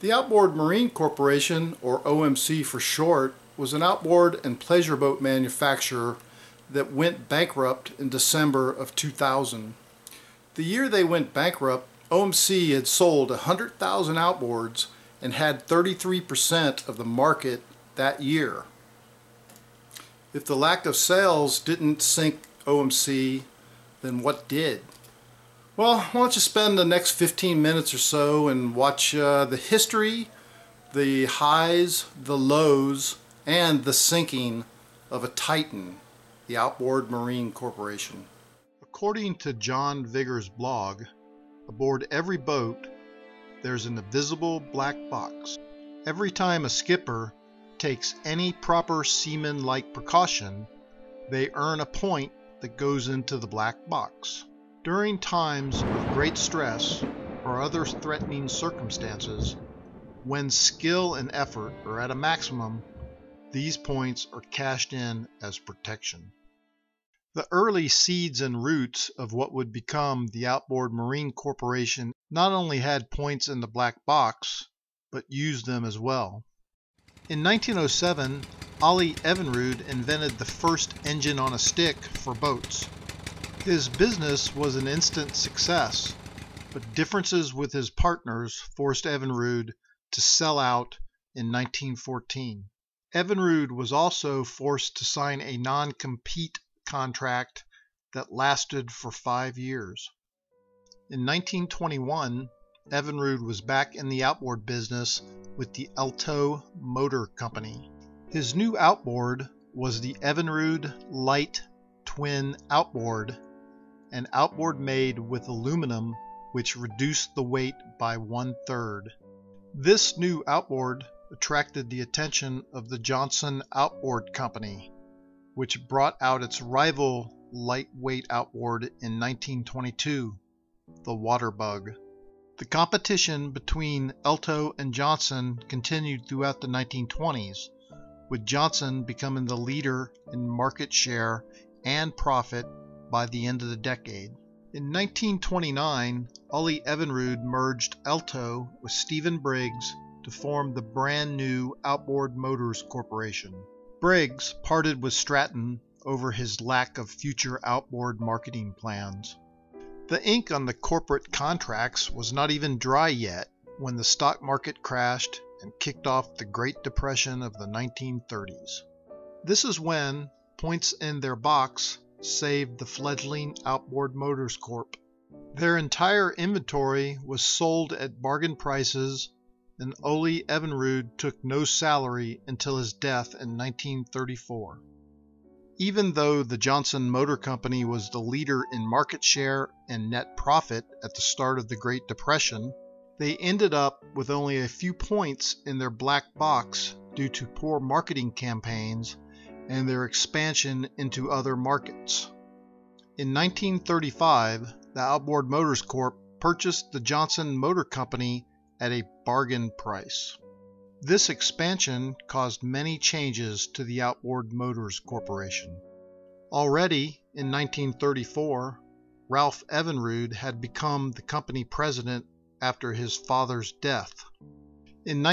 The Outboard Marine Corporation, or OMC for short, was an outboard and pleasure boat manufacturer that went bankrupt in December of 2000. The year they went bankrupt, OMC had sold 100,000 outboards and had 33% of the market that year. If the lack of sales didn't sink OMC, then what did? Well, why don't you spend the next 15 minutes or so and watch the history, the highs, the lows, and the sinking of a titan, the Outboard Marine Corporation. According to John Vigor's blog, aboard every boat there's an invisible black box. Every time a skipper takes any proper seaman-like precaution, they earn a point that goes into the black box. During times of great stress or other threatening circumstances, when skill and effort are at a maximum, these points are cashed in as protection. The early seeds and roots of what would become the Outboard Marine Corporation not only had points in the black box, but used them as well. In 1907, Ollie Evinrude invented the first engine on a stick for boats. His business was an instant success, but differences with his partners forced Evinrude to sell out in 1914. Evinrude was also forced to sign a non-compete contract that lasted for 5 years. In 1921, Evinrude was back in the outboard business with the Alto Motor Company. His new outboard was the Evinrude Light Twin Outboard, an outboard made with aluminum which reduced the weight by 1/3. This new outboard attracted the attention of the Johnson Outboard Company, which brought out its rival lightweight outboard in 1922, the Waterbug. The competition between Alto and Johnson continued throughout the 1920s, with Johnson becoming the leader in market share and profit by the end of the decade. In 1929, Ollie Evinrude merged Alto with Stephen Briggs to form the brand new Outboard Motors Corporation. Briggs parted with Stratton over his lack of future outboard marketing plans. The ink on the corporate contracts was not even dry yet when the stock market crashed and kicked off the Great Depression of the 1930s. This is when points in their box saved the fledgling Outboard Motors Corp. Their entire inventory was sold at bargain prices, and Ollie Evinrude took no salary until his death in 1934. Even though the Johnson Motor Company was the leader in market share and net profit at the start of the Great Depression, they ended up with only a few points in their black box due to poor marketing campaigns and their expansion into other markets. In 1935, the Outboard Motors Corp purchased the Johnson Motor Company at a bargain price. This expansion caused many changes to the Outboard Motors Corporation. Already in 1934, Ralph Evinrude had become the company president after his father's death. In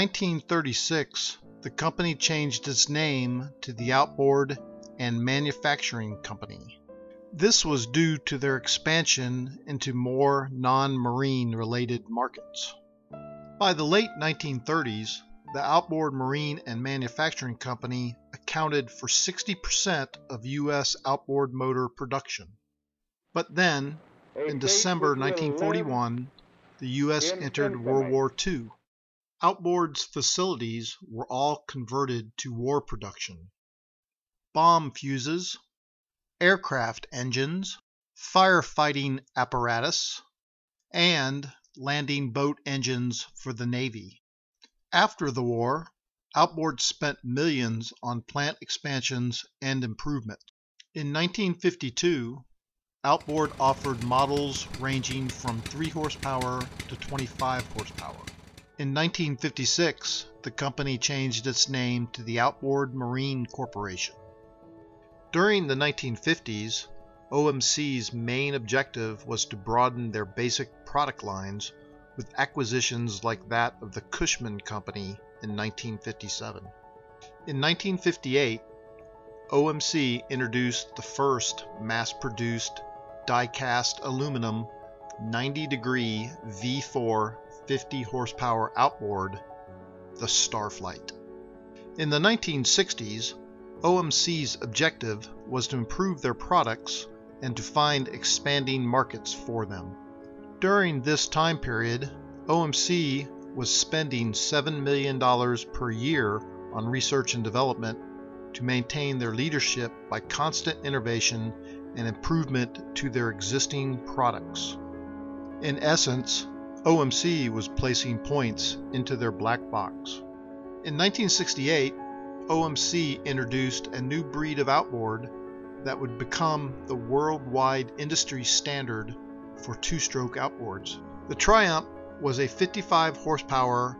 1936, the company changed its name to the Outboard and Manufacturing Company. This was due to their expansion into more non-marine related markets. By the late 1930s, the Outboard Marine and Manufacturing Company accounted for 60% of U.S. outboard motor production. But then, in December 1941, the U.S. entered World War II. Outboard's facilities were all converted to war production. Bomb fuses, aircraft engines, firefighting apparatus, and landing boat engines for the Navy. After the war, Outboard spent millions on plant expansions and improvement. In 1952, Outboard offered models ranging from 3 horsepower to 25 horsepower. In 1956, the company changed its name to the Outboard Marine Corporation. During the 1950s, OMC's main objective was to broaden their basic product lines with acquisitions like that of the Cushman Company in 1957. In 1958, OMC introduced the first mass-produced die-cast aluminum 90-degree V4 50 horsepower outboard, the Starflight. In the 1960s, OMC's objective was to improve their products and to find expanding markets for them. During this time period, OMC was spending $7 million per year on research and development to maintain their leadership by constant innovation and improvement to their existing products. In essence, OMC was placing points into their black box. In 1968, OMC introduced a new breed of outboard that would become the worldwide industry standard for two-stroke outboards. The Triumph was a 55 horsepower,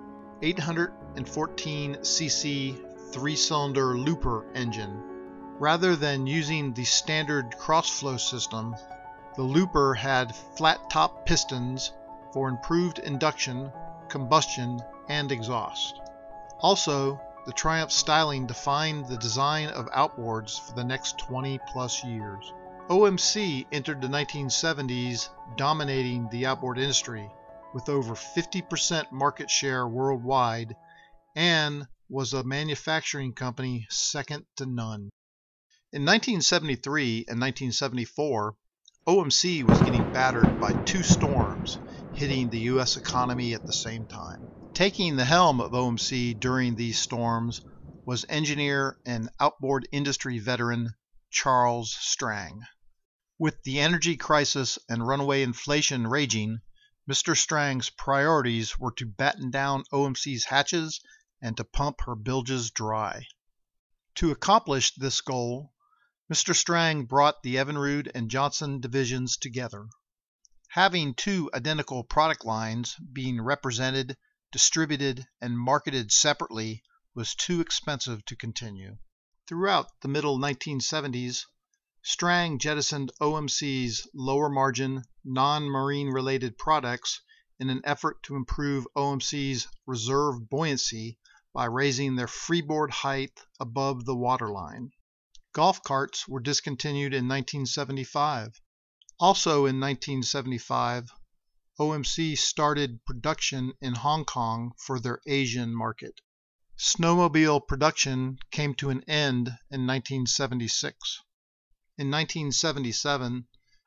814 cc three-cylinder looper engine. Rather than using the standard cross-flow system, the looper had flat-top pistons for improved induction, combustion, and exhaust. Also, the Triumph styling defined the design of outboards for the next 20-plus years. OMC entered the 1970s dominating the outboard industry with over 50% market share worldwide and was a manufacturing company second to none. In 1973 and 1974, OMC was getting battered by two storms hitting the U.S. economy at the same time. Taking the helm of OMC during these storms was engineer and outboard industry veteran Charles Strang. With the energy crisis and runaway inflation raging, Mr. Strang's priorities were to batten down OMC's hatches and to pump her bilges dry. To accomplish this goal, Mr. Strang brought the Evinrude and Johnson divisions together. Having two identical product lines being represented, distributed, and marketed separately was too expensive to continue. Throughout the middle 1970s, Strang jettisoned OMC's lower margin, non-marine related products in an effort to improve OMC's reserve buoyancy by raising their freeboard height above the waterline. Golf carts were discontinued in 1975. Also in 1975, OMC started production in Hong Kong for their Asian market. Snowmobile production came to an end in 1976. In 1977,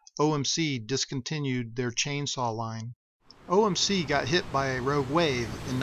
OMC discontinued their chainsaw line. OMC got hit by a rogue wave in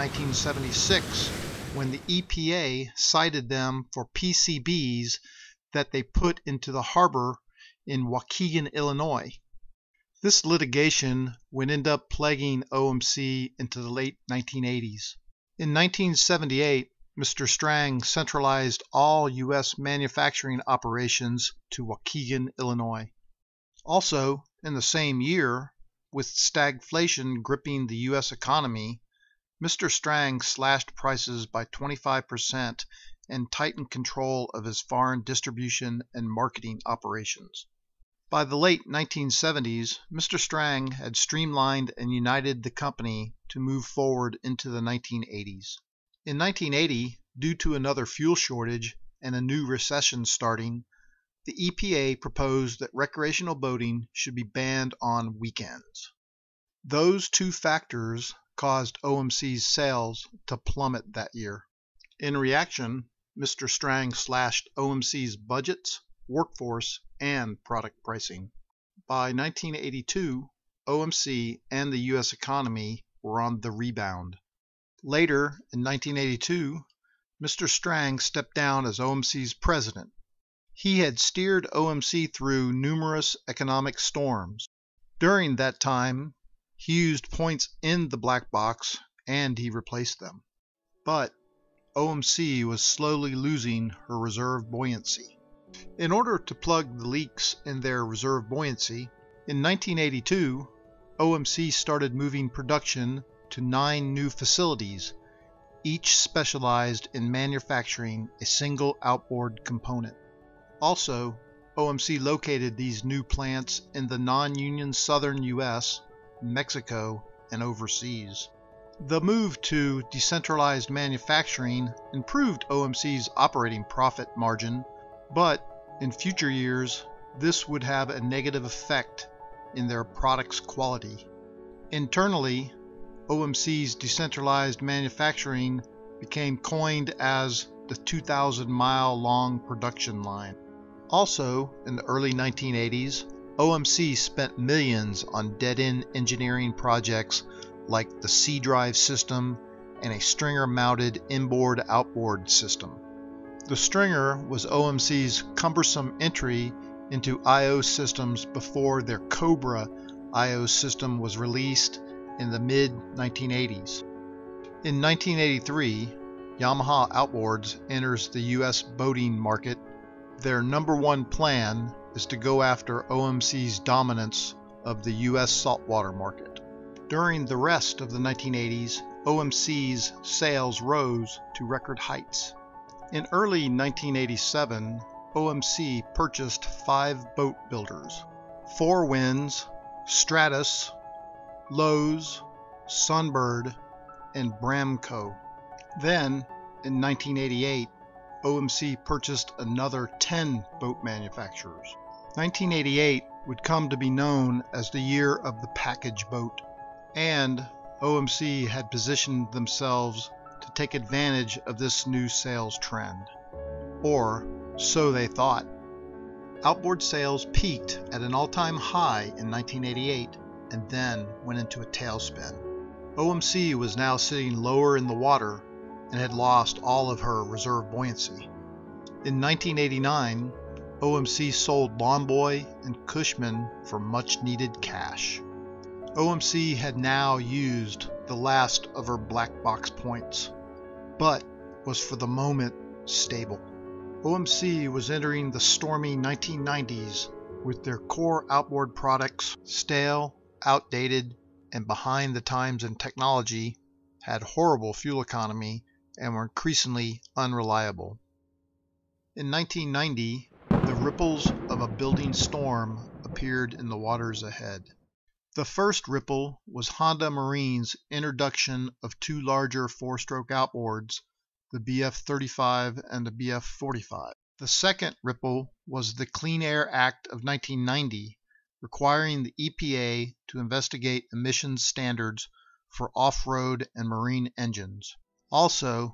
1976 when the EPA cited them for PCBs that they put into the harbor in Waukegan, Illinois. This litigation would end up plaguing OMC into the late 1980s. In 1978, Mr. Strang centralized all U.S. manufacturing operations to Waukegan, Illinois. Also, in the same year, with stagflation gripping the U.S. economy, Mr. Strang slashed prices by 25% and tightened control of his foreign distribution and marketing operations. By the late 1970s, Mr. Strang had streamlined and united the company to move forward into the 1980s. In 1980, due to another fuel shortage and a new recession starting, the EPA proposed that recreational boating should be banned on weekends. Those two factors caused OMC's sales to plummet that year. In reaction, Mr. Strang slashed OMC's budgets, workforce, and product pricing. By 1982, OMC and the U.S. economy were on the rebound. Later, in 1982, Mr. Strang stepped down as OMC's president. He had steered OMC through numerous economic storms. During that time, he used points in the black box and he replaced them. But OMC was slowly losing her reserve buoyancy. In order to plug the leaks in their reserve buoyancy, in 1982, OMC started moving production to 9 new facilities, each specialized in manufacturing a single outboard component. Also, OMC located these new plants in the non-union southern U.S., Mexico, and overseas. The move to decentralized manufacturing improved OMC's operating profit margin, but in future years, this would have a negative effect in their product's quality. Internally, OMC's decentralized manufacturing became coined as the 2,000-mile-long production line. Also, in the early 1980s, OMC spent millions on dead-end engineering projects like the C-drive system and a stringer-mounted inboard-outboard system. The stringer was OMC's cumbersome entry into I/O systems before their Cobra I/O system was released in the mid-1980s. In 1983, Yamaha Outboards enters the U.S. boating market. Their number one plan is to go after OMC's dominance of the U.S. saltwater market. During the rest of the 1980s, OMC's sales rose to record heights. In early 1987, OMC purchased 5 boat builders: Four Winds, Stratus, Lowe's, Sunbird, and Bramco. Then, in 1988, OMC purchased another 10 boat manufacturers. 1988 would come to be known as the year of the package boat, and OMC had positioned themselves to take advantage of this new sales trend. Or so they thought. Outboard sales peaked at an all-time high in 1988 and then went into a tailspin. OMC was now sitting lower in the water and had lost all of her reserve buoyancy. In 1989, OMC sold Longboy and Cushman for much-needed cash. OMC had now used the last of her black box points, but was for the moment stable. OMC was entering the stormy 1990s with their core outboard products stale, outdated, and behind the times in technology, had horrible fuel economy, and were increasingly unreliable. In 1990, the ripples of a building storm appeared in the waters ahead. The first ripple was Honda Marine's introduction of 2 larger 4-stroke outboards, the BF-35 and the BF-45. The second ripple was the Clean Air Act of 1990, requiring the EPA to investigate emissions standards for off-road and marine engines. Also,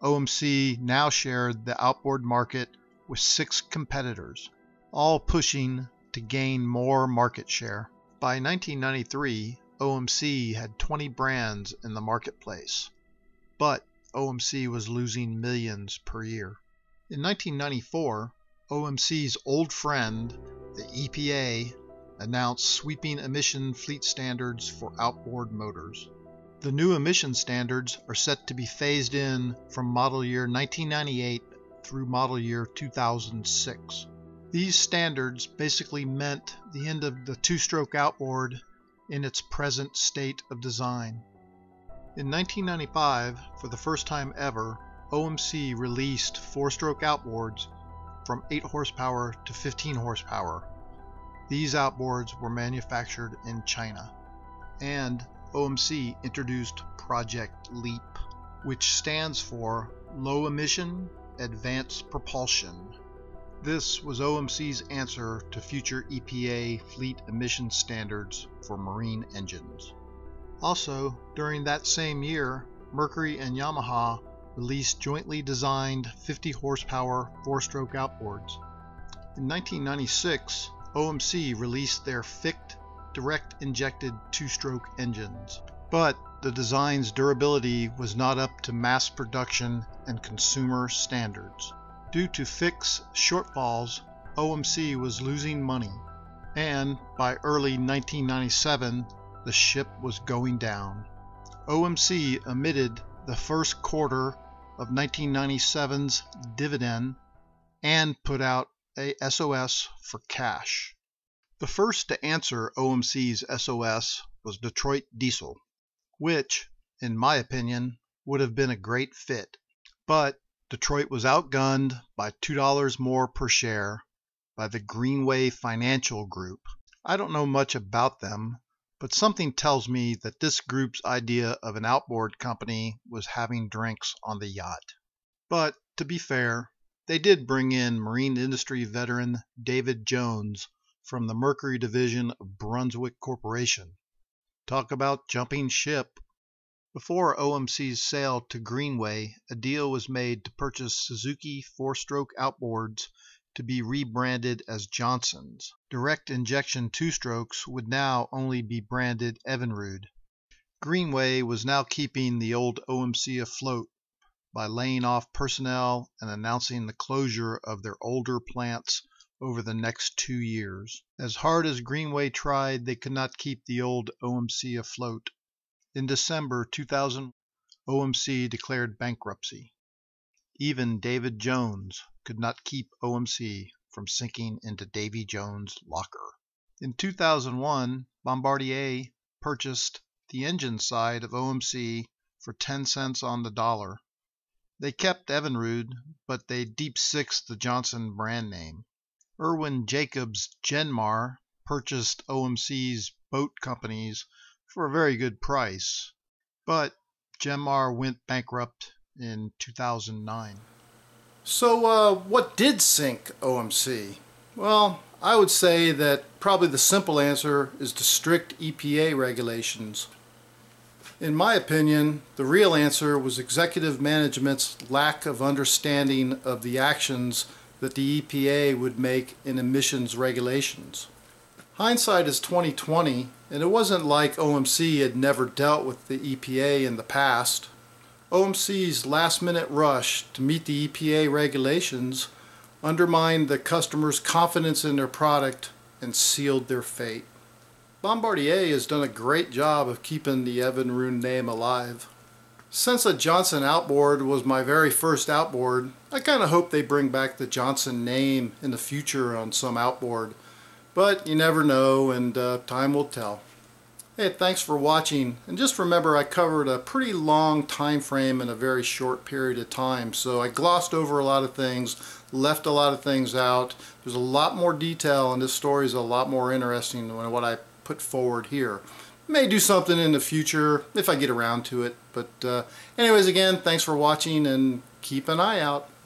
OMC now shared the outboard market with 6 competitors, all pushing to gain more market share. By 1993, OMC had 20 brands in the marketplace, but OMC was losing millions per year. In 1994, OMC's old friend, the EPA, announced sweeping emission fleet standards for outboard motors. The new emission standards are set to be phased in from model year 1998 through model year 2006. These standards basically meant the end of the 2-stroke outboard in its present state of design. In 1995, for the first time ever, OMC released 4-stroke outboards from 8 horsepower to 15 horsepower. These outboards were manufactured in China. And OMC introduced Project LEAP, which stands for Low Emission Advanced Propulsion. This was OMC's answer to future EPA fleet emission standards for marine engines. Also, during that same year, Mercury and Yamaha released jointly designed 50 horsepower 4-stroke outboards. In 1996, OMC released their FICT direct injected 2-stroke engines, but the design's durability was not up to mass production and consumer standards. Due to FICT's shortfalls, OMC was losing money, and by early 1997, the ship was going down. OMC omitted the first quarter of 1997's dividend and put out a SOS for cash. The first to answer OMC's SOS was Detroit Diesel, which, in my opinion, would have been a great fit. But Detroit was outgunned by $2 more per share by the Greenway Financial Group. I don't know much about them, But something tells me that this group's idea of an outboard company was having drinks on the yacht. But to be fair, they did bring in marine industry veteran David Jones from the Mercury division of Brunswick Corporation. Talk about jumping ship. Before OMC's sale to Greenway, a deal was made to purchase Suzuki 4-stroke outboards to be rebranded as Johnson's. Direct injection 2-strokes would now only be branded Evinrude. Greenway was now keeping the old OMC afloat by laying off personnel and announcing the closure of their older plants over the next 2 years. As hard as Greenway tried, they could not keep the old OMC afloat. In December 2000, OMC declared bankruptcy. Even David Jones could not keep OMC from sinking into Davy Jones' locker. In 2001, Bombardier purchased the engine side of OMC for 10 cents on the dollar. They kept Evinrude, but they deep-sixed the Johnson brand name. Irwin Jacobs Genmar purchased OMC's boat companies for a very good price, but Genmar went bankrupt in 2009. So what did sink OMC? Well, I would say that probably the simple answer is the strict EPA regulations. In my opinion, the real answer was executive management's lack of understanding of the actions that the EPA would make in emissions regulations. Hindsight is 20/20, and it wasn't like OMC had never dealt with the EPA in the past. OMC's last-minute rush to meet the EPA regulations undermined the customer's confidence in their product and sealed their fate. Bombardier has done a great job of keeping the Evinrude name alive. Since a Johnson outboard was my very first outboard, I kind of hope they bring back the Johnson name in the future on some outboard. But you never know, and time will tell. Hey, thanks for watching, and just remember I covered a pretty long time frame in a very short period of time, so I glossed over a lot of things, left a lot of things out. There's a lot more detail, and this story is a lot more interesting than what I put forward here. May do something in the future if I get around to it, but anyways, again, thanks for watching, and keep an eye out.